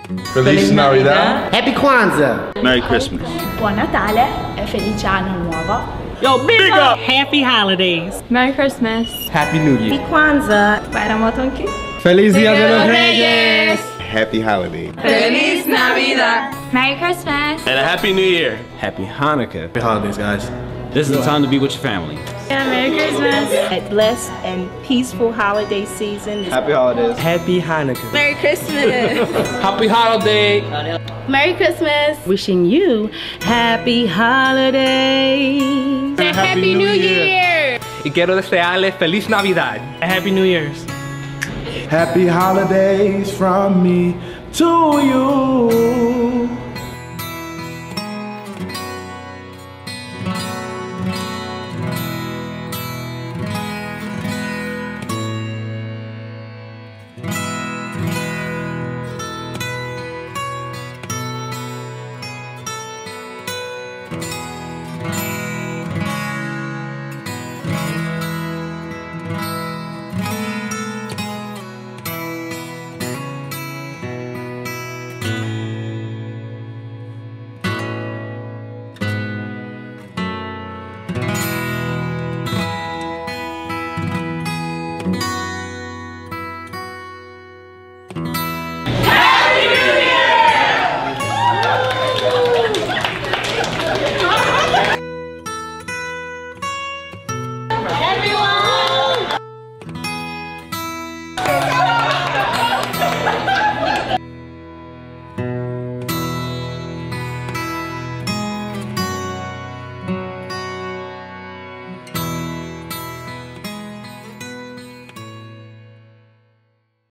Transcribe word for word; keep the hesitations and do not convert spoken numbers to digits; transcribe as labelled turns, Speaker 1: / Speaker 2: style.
Speaker 1: Feliz Navidad.
Speaker 2: Happy Kwanzaa.
Speaker 3: Merry Christmas.
Speaker 4: Buon Natale e felice anno nuovo.
Speaker 5: Yo, big up! Happy holidays.
Speaker 4: Merry Christmas.
Speaker 2: Happy New Year.
Speaker 4: Happy Kwanzaa. Bayramotun
Speaker 2: Feliz Dia de los Reyes.
Speaker 1: Happy holiday.
Speaker 4: Feliz Navidad. Merry Christmas.
Speaker 3: And a Happy New Year.
Speaker 6: Happy Hanukkah.
Speaker 2: Happy holidays, guys.
Speaker 6: This is the time to be with your family.
Speaker 4: Yeah, Merry Christmas.
Speaker 7: A blessed and peaceful holiday season.
Speaker 2: Happy holidays.
Speaker 6: Happy Hanukkah.
Speaker 4: Merry Christmas.
Speaker 6: Happy holiday.
Speaker 4: Merry Christmas.
Speaker 7: Wishing you happy holidays.
Speaker 4: Happy, Happy New Year.
Speaker 6: Y quiero desearles Feliz Navidad.
Speaker 5: A Happy New Year's.
Speaker 1: Happy holidays from me to you.